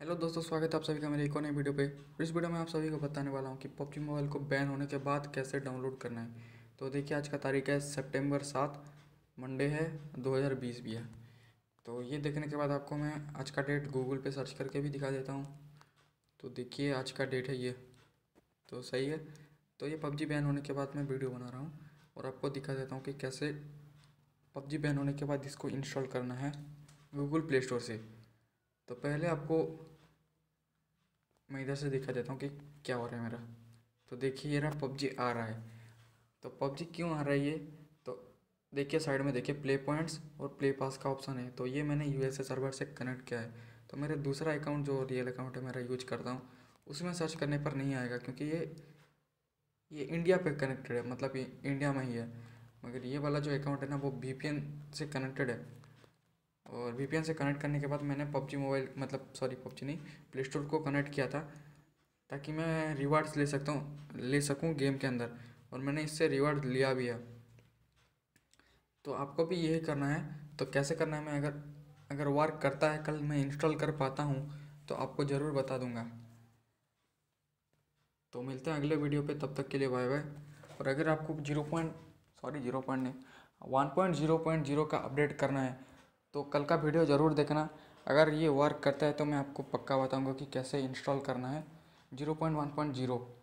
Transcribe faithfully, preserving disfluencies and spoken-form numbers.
Hello दोस्तों, स्वागत है आप सभी का मेरे एक और नई वीडियो पे। इस वीडियो में आप सभी को बताने वाला हूँ कि पबजी मोबाइल को बैन होने के बाद कैसे डाउनलोड करना है। तो देखिए, आज का तारीख है सितंबर सात, मंडे है, दो हज़ार बीस भी है। तो ये देखने के बाद आपको मैं आज का डेट गूगल पे सर्च करके भी दिखा देता हूँ। तो देखिए, आज का डेट है ये, तो सही है। तो ये पबजी बैन होने के बाद मैं वीडियो बना रहा हूँ और आपको दिखा देता हूँ कि कैसे पबजी बैन होने के बाद इसको इंस्टॉल करना है गूगल प्ले स्टोर से। तो पहले आपको मैं इधर से दिखा देता हूँ कि क्या हो रहा है मेरा। तो देखिए, ये रहा पबजी आ रहा है। तो पबजी क्यों आ रहा है ये, तो देखिए साइड में देखिए प्ले पॉइंट्स और प्ले पास का ऑप्शन है। तो ये मैंने यूएसए सर्वर से कनेक्ट किया है। तो मेरे दूसरा अकाउंट जो रियल अकाउंट है मेरा यूज करता हूँ, उसमें सर्च करने पर नहीं आएगा क्योंकि ये ये इंडिया पे कनेक्टेड है, मतलब ये इंडिया में ही है। मगर ये वाला जो अकाउंट है ना, वो वीपीएन से कनेक्टेड है। और वीपीएन से कनेक्ट करने के बाद मैंने पबजी मोबाइल मतलब सॉरी पबजी नहीं, प्ले स्टोर को कनेक्ट किया था ताकि मैं रिवार्ड्स ले सकता हूँ ले सकूँ गेम के अंदर। और मैंने इससे रिवार्ड लिया भी है। तो आपको भी यही करना है। तो कैसे करना है, मैं अगर अगर वर्क करता है, कल मैं इंस्टॉल कर पाता हूँ तो आपको ज़रूर बता दूँगा। तो मिलते हैं अगले वीडियो पे, तब तक के लिए बाय बाय। और अगर आपको zero point sorry zero point नहीं one point zero point zero का अपडेट करना है तो कल का वीडियो ज़रूर देखना। अगर ये वर्क करता है तो मैं आपको पक्का बताऊंगा कि कैसे इंस्टॉल करना है zero point one point zero.